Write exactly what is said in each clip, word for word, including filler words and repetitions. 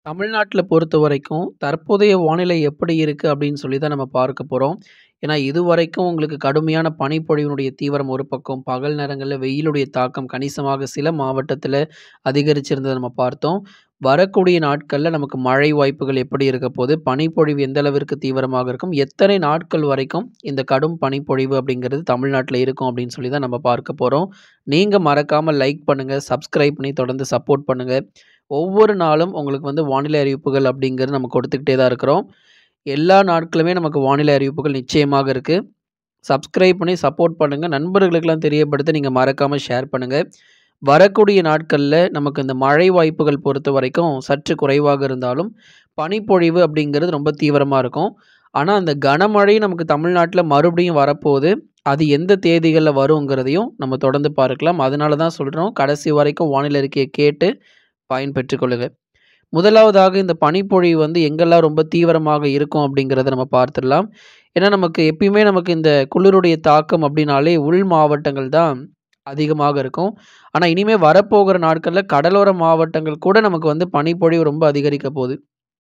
தமிழ்நாட்டில பொறுத்தவரைக்கும், தற்போதைய வானிலை எப்படி இருக்கு அப்படின்னு சொல்லி தான் நம்ம பார்க்க போறோம். ஏன்னா, இதுவரைக்கும் உங்களுக்கு கடுமையான பனிப்பொழிவினுடைய தீவிரம் ஒரு பக்கம், பகல் நேரங்கள்ல வெயிலுடைய தாக்கம் கணிசமாக சில மாவட்டத்தில அதிகரிச்சிருந்தத நம்ம பார்த்தோம். வரக்கூடிய நாட்கள்ல நமக்கு மழை வாய்ப்புகள் எப்படி இருக்க போது? பனிப்பொழிவு எந்த அளவிற்கு தீவிரமாக இருக்கும்? எத்தனை நாட்கள் வரைக்கும் இந்த கடும் பனிப்பொழிவு அப்படிங்கிறது தமிழ்நாட்டில இருக்கும் அப்படின்னு சொல்லி தான் நம்ம பார்க்க போறோம். நீங்க மறக்காம லைக் பண்ணுங்க, சப்ஸ்கிரைப் பண்ணி தொடர்ந்து சப்போர்ட் பண்ணுங்க. ஒவ்வொரு நாளும் உங்களுக்கு வந்து வானிலை அறிவிப்புகள் அப்படிங்கிறது நம்ம கொடுத்துக்கிட்டே தான் இருக்கிறோம். எல்லா நாட்களுமே நமக்கு வானிலை அறிவிப்புகள் நிச்சயமாக இருக்கு. சப்ஸ்கிரைப் பண்ணி சப்போர்ட் பண்ணுங்க. நண்பர்களுக்கெல்லாம் தெரியப்படுத்த நீங்க மறக்காம ஷேர் பண்ணுங்க. வரக்கூடிய நாட்கள்ல நமக்கு இந்த மழை வாய்ப்புகள் பொறுத்தவரைக்கும் சற்று குறைவாக இருந்தாலும், பனிப்பொழிவு அப்படிங்கிறது ரொம்ப தீவிரமா இருக்கும். ஆனா, அந்த கனமழை நமக்கு தமிழ்நாட்டில மறுபடியும் வரப்போது. அது எந்த தேதிகள்ல வருங்கிறதையும் நம்ம தொடர்ந்து பார்க்கலாம். அதனால தான் சொல்றோம், கடைசி வரைக்கும் வானிலை அறிக்கைய கேட்டு பயன்பெற்றுக் கொள்ளுங்க. முதலாவதாக இந்த பனிப்பொழிவு வந்து எங்கெல்லாம் ரொம்ப தீவிரமாக இருக்கும் அப்படிங்கிறத நம்ம பார்த்துடலாம். ஏன்னா, நமக்கு எப்பயுமே நமக்கு இந்த குளிருடைய தாக்கம் அப்படின்னாலே உள் மாவட்டங்கள் தான் அதிகமாக இருக்கும். ஆனா, இனிமே வரப்போகிற நாட்கள்ல கடலோர மாவட்டங்கள் கூட நமக்கு வந்து பனிப்பொழிவு ரொம்ப அதிகரிக்க போது.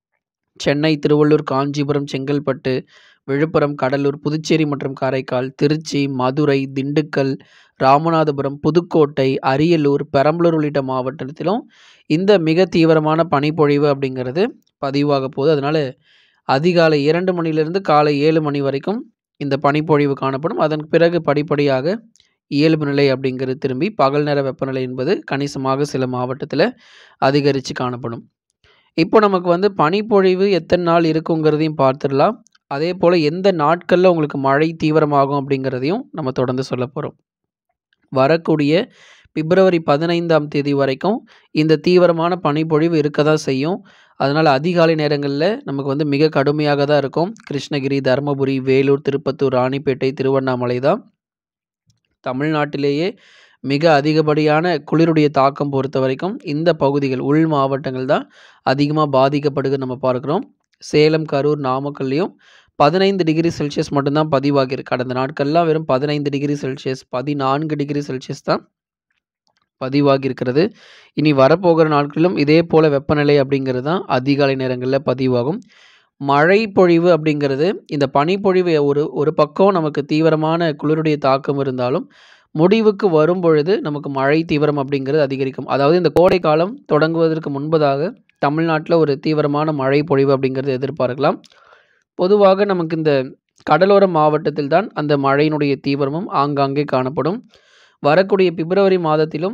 சென்னை, திருவள்ளூர், காஞ்சிபுரம், செங்கல்பட்டு, விழுப்புரம், கடலூர், புதுச்சேரி மற்றும் காரைக்கால், திருச்சி, மதுரை, திண்டுக்கல், ராமநாதபுரம், புதுக்கோட்டை, அரியலூர், பெரம்பலூர் உள்ளிட்ட மாவட்டத்திலும் இந்த மிக தீவிரமான பனிப்பொழிவு அப்படிங்கிறது பதிவாக போகுது. அதனால அதிகாலை இரண்டு மணியிலிருந்து காலை ஏழு மணி வரைக்கும் இந்த பனிப்பொழிவு காணப்படும். அதன் பிறகு படிப்படியாக இயல்பு நிலை அப்படிங்கிறது திரும்பி பகல் நேர வெப்பநிலை என்பது கணிசமாக சில மாவட்டத்தில அதிகரிச்சு காணப்படும். இப்போ நமக்கு வந்து பனிப்பொழிவு எத்தன நாள் இருக்குங்கிறதையும் பார்த்துடலாம். அதேபோல எந்த நாட்கள்ல உங்களுக்கு மழை தீவிரமாகும் அப்படிங்கிறதையும் நம்ம தொடர்ந்து சொல்லப் போறோம். வரக்கூடிய பிப்ரவரி பதினைந்தாம் தேதி வரைக்கும் இந்த தீவிரமான பனிப்பொழிவு இருக்க தான் செய்யும். அதனால அதிகாலை நேரங்கள்ல நமக்கு வந்து மிக கடுமையாக தான் இருக்கும். கிருஷ்ணகிரி, தருமபுரி, வேலூர், திருப்பத்தூர், ராணிப்பேட்டை, திருவண்ணாமலை தான் தமிழ்நாட்டிலேயே மிக அதிகப்படியான குளிருடைய தாக்கம் பொறுத்தவரைக்கும் இந்த பகுதிகள், உள் மாவட்டங்கள் தான் அதிகமா பாதிக்கப்படுதுன்னு நம்ம பார்க்கிறோம். சேலம், கரூர், நாமக்கல்லையும் பதினைந்து டிகிரி செல்சியஸ் மட்டும் தான் பதிவாகியிருக்கு. கடந்த நாட்கள்லாம் வெறும் பதினைந்து டிகிரி செல்சியஸ், பதினான்கு டிகிரி செல்சியஸ் தான் பதிவாகி இருக்கிறது. இனி வரப்போகிற நாட்களிலும் இதே போல வெப்பநிலை அப்படிங்கிறது தான் அதிகாலை நேரங்கள்ல பதிவாகும். மழை பொழிவு அப்படிங்கிறது இந்த பனிப்பொழிவு ஒரு ஒரு பக்கம் நமக்கு தீவிரமான குளிருடைய தாக்கம் இருந்தாலும், முடிவுக்கு வரும்பொழுது நமக்கு மழை தீவிரம் அப்படிங்கிறது அதிகரிக்கும். அதாவது இந்த கோடை காலம் தொடங்குவதற்கு முன்பதாக தமிழ்நாட்டில ஒரு தீவிரமான மழை பொழிவு அப்படிங்கிறது எதிர்பார்க்கலாம். பொதுவாக நமக்கு இந்த கடலோர மாவட்டத்தில் தான் அந்த மழையினுடைய தீவிரமும் ஆங்காங்கே காணப்படும். வரக்கூடிய பிப்ரவரி மாதத்திலும்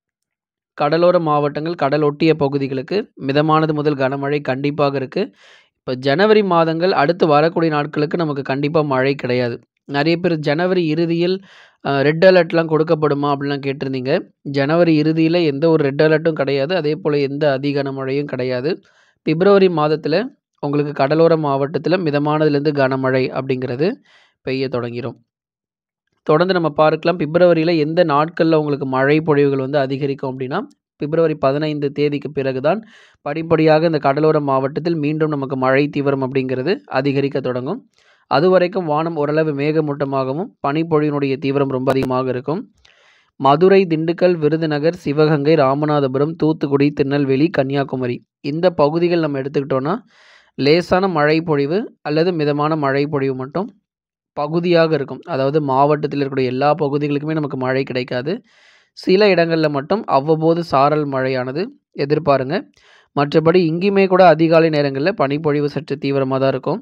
கடலோர மாவட்டங்கள், கடல் ஒட்டிய பகுதிகளுக்கு மிதமானது முதல் கனமழை கண்டிப்பாக இருக்கு. இப்ப ஜனவரி மாதங்கள் அடுத்து வரக்கூடிய நாட்களுக்கு நமக்கு கண்டிப்பா மழை கிடையாது. நெறைய பேர் ஜனவரி இறுதியில் அ ரெட் அலர்ட்லாம் கொடுக்கப்படுமா? அப்படிலாம் கேட்டிருந்தீங்க. ஜனவரி இறுதியில எந்த ஒரு ரெட் அலர்ட்டும் கிடையாது. அதேபோல எந்த அதி கனமழையும் கிடையாது. பிப்ரவரி மாதத்தில உங்களுக்கு கடலோர மாவட்டத்தில மிதமானதிலிருந்து கனமழை அப்படிங்கிறது பெய்ய தொடங்கிரும். தொடர்ந்து நம்ம பார்க்கலாம். பிப்ரவரியில எந்த நாட்கள்ல உங்களுக்கு மழை பொழிவுகள் வந்து அதிகரிக்கும் அப்படின்னா, பிப்ரவரி பதினைந்து தேதிக்கு பிறகு தான் படிப்படியாக இந்த கடலோர மாவட்டத்தில் மீண்டும் நமக்கு மழை தீவிரம் அப்படிங்கிறது அதிகரிக்க தொடங்கும். அதுவரைக்கும் வானம் ஓரளவு மேகமூட்டமாகவும், பனிப்பொழிவினுடைய தீவிரம் ரொம்ப அதிகமாக இருக்கும். மதுரை, திண்டுக்கல், விருதுநகர், சிவகங்கை, ராமநாதபுரம், தூத்துக்குடி, திருநெல்வேலி, கன்னியாகுமரி இந்த பகுதிகள் நம்ம எடுத்துக்கிட்டோம்னா, லேசான மழை பொழிவு அல்லது மிதமான மழை பொழிவு மட்டும் பகுதியாக இருக்கும். அதாவது மாவட்டத்தில் இருக்கக்கூடிய எல்லா பகுதிகளுக்குமே நமக்கு மழை கிடைக்காது. சில இடங்கள்ல மட்டும் அவ்வப்போது சாரல் மழையானது எதிர்பாருங்க. மற்றபடி இங்கேயுமே கூட அதிகாலை நேரங்கள்ல பனிப்பொழிவு சற்று தீவிரமா தான் இருக்கும்.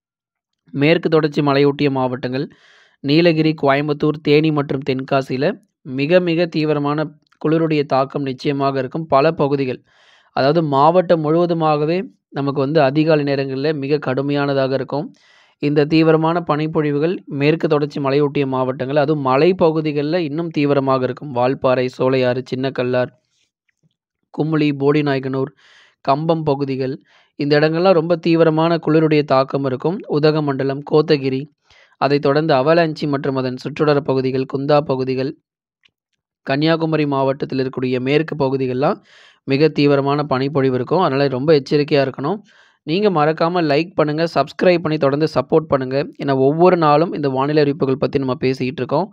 மேற்கு தொடர்ச்சி மலையொட்டிய மாவட்டங்கள், நீலகிரி, கோயம்புத்தூர், தேனி மற்றும் தென்காசியில மிக மிக தீவிரமான குளிருடைய தாக்கம் நிச்சயமாக இருக்கும். பல பகுதிகள், அதாவது மாவட்டம் முழுவதுமாகவே நமக்கு வந்து அதிகாலை நேரங்கள்ல மிக கடுமையானதாக இருக்கும். இந்த தீவிரமான பனிப்பொழிவுகள் மேற்கு தொடர்ச்சி மலையொட்டிய மாவட்டங்கள், அதுவும் மலைப்பகுதிகள்ல இன்னும் தீவிரமாக இருக்கும். வால்பாறை, சோலையாறு, சின்னக்கல்லார், குமுளி, போடிநாயக்கனூர், கம்பம் பகுதிகள் இந்த இடங்கள்லாம் ரொம்ப தீவிரமான குளிருடைய தாக்கம் இருக்கும். உதகமண்டலம், கோத்தகிரி, அதைத் தொடர்ந்து அவலாஞ்சி மற்றும் அதன் சுற்றுவட்டார பகுதிகள், குந்தா பகுதிகள், கன்னியாகுமரி மாவட்டத்தில் இருக்கக்கூடிய மேற்கு பகுதிகள்லாம் மிக தீவிரமான பனிப்பொழிவு இருக்கும். அதனால ரொம்ப எச்சரிக்கையா இருக்கணும். நீங்க மறக்காம லைக் பண்ணுங்க, சப்ஸ்கிரைப் பண்ணி தொடர்ந்து சப்போர்ட் பண்ணுங்க. ஏன்னா ஒவ்வொரு நாளும் இந்த வானிலை அறிவிப்புகள் பத்தி நம்ம பேசிக்கிட்டு இருக்கோம்.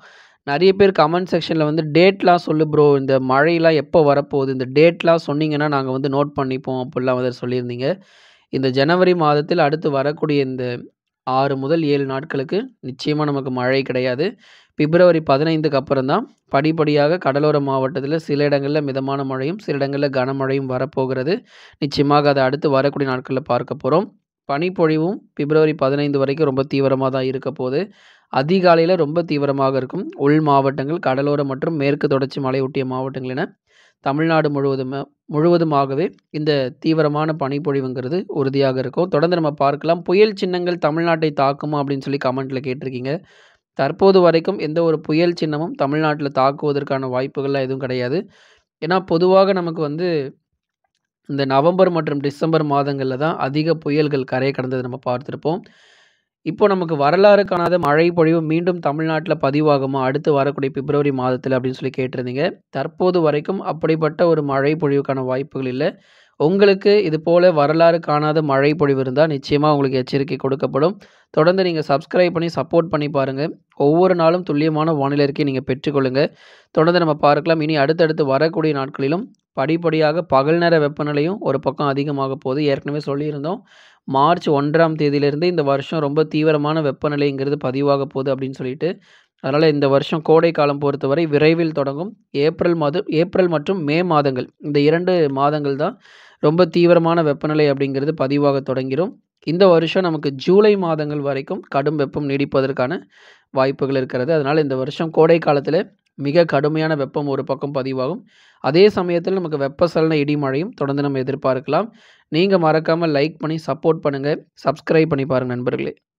நெறைய பேர் கமெண்ட் செக்ஷன்ல வந்து டேட்லாம் சொல்லு ப்ரோ. இந்த மழைலாம் எப்போ வரப்போகுது? இந்த டேட்லாம் சொன்னீங்கன்னா, நாங்க வந்து நோட் பண்ணிப்போம் அப்டிலாம் வந்து சொல்லியிருந்தீங்க. இந்த ஜனவரி மாதத்தில் அடுத்து வரக்கூடிய இந்த ஆறு முதல் ஏழு நாட்களுக்கு நிச்சயமா நமக்கு மழை கிடையாது. பிப்ரவரி பதினைந்துக்கு அப்புறம் தான் படிப்படியாக கடலோர மாவட்டத்தில சில இடங்கள்ல மிதமான மழையும், சில இடங்கள்ல கனமழையும் வரப்போகிறது. நிச்சயமாக அத அடுத்து வரக்கூடிய நாட்கள்ல பார்க்க போறோம். பனிப்பொழிவும் பிப்ரவரி பதினைந்து வரைக்கும் ரொம்ப தீவிரமா தான் இருக்க போது. அதிகாலையில ரொம்ப தீவிரமாக இருக்கும். உள் மாவட்டங்கள், கடலோர மற்றும் மேற்கு தொடர்ச்சி மலையொட்டிய மாவட்டங்கள் என தமிழ்நாடு முழுவதுமே முழுவதுமாகவே இந்த தீவிரமான பனிப்பொழிவுங்கிறது உறுதியாக இருக்கும். தொடர்ந்து நம்ம பார்க்கலாம். புயல் சின்னங்கள் தமிழ்நாட்டை தாக்குமா? அப்படின்னு சொல்லி கமெண்ட்ல கேட்டிருக்கீங்க. தற்போது வரைக்கும் எந்த ஒரு புயல் சின்னமும் தமிழ்நாட்டில தாக்குவதற்கான வாய்ப்புகள்லாம் எதுவும் கிடையாது. ஏன்னா, பொதுவாக நமக்கு வந்து இந்த நவம்பர் மற்றும் டிசம்பர் மாதங்கள்ல தான் அதிக புயல்கள் கரைய கடந்தது நம்ம பார்த்திருப்போம். இப்போ நமக்கு வரலாறு காணாத மழை பொழிவு மீண்டும் தமிழ்நாட்டில பதிவாகுமா? அடுத்து வரக்கூடிய பிப்ரவரி மாதத்தில அப்படின்னு சொல்லி கேட்டிருந்தீங்க. தற்போது வரைக்கும் அப்படிப்பட்ட ஒரு மழை பொழிவுக்கான வாய்ப்புகள் இல்ல. உங்களுக்கு இது போல வரலாறு காணாத மழை பொழிவு இருந்தா நிச்சயமா உங்களுக்கு எச்சரிக்கை கொடுக்கப்படும். தொடர்ந்து நீங்க சப்ஸ்கிரைப் பண்ணி சப்போர்ட் பண்ணி பாருங்க. ஒவ்வொரு நாளும் துல்லியமான வானிலை அறிக்கையை நீங்க பெற்றுக்கொள்ளுங்க. தொடர்ந்து நம்ம பார்க்கலாம். இனி அடுத்தடுத்து வரக்கூடிய நாட்களிலும் படிப்படியாக பகல் நேர வெப்பநிலையும் ஒரு பக்கம் அதிகமாக போகுது. ஏற்கனவே சொல்லியிருந்தோம். மார்ச் ஒன்றாம் தேதியிலிருந்து இந்த வருஷம் ரொம்ப தீவிரமான வெப்பநிலைங்கிறது பதிவாக போகுது அப்படின்னு சொல்லிட்டு. அதனால இந்த வருஷம் கோடை காலம் பொறுத்தவரை விரைவில் தொடங்கும். ஏப்ரல் மாதம் ஏப்ரல் மற்றும் மே மாதங்கள் இந்த இரண்டு மாதங்கள் தான் ரொம்ப தீவிரமான வெப்பநிலை அப்படிங்கிறது பதிவாக தொடங்கிரும். இந்த வருஷம் நமக்கு ஜூலை மாதங்கள் வரைக்கும் கடும் வெப்பம் நீடிப்பதற்கான வாய்ப்புகள் இருக்கிறது. அதனால இந்த வருஷம் கோடை காலத்தில மிக கடுமையான வெப்பம் ஒரு பக்கம் பதிவாகும். அதே சமயத்தில நமக்கு வெப்பசலன இடி மழையும் தொடர்ந்து நம்ம எதிர்பார்க்கலாம். நீங்க மறக்காம லைக் பண்ணி சப்போர்ட் பண்ணுங்க. சப்ஸ்கிரைப் பண்ணி பாருங்க நண்பர்களே.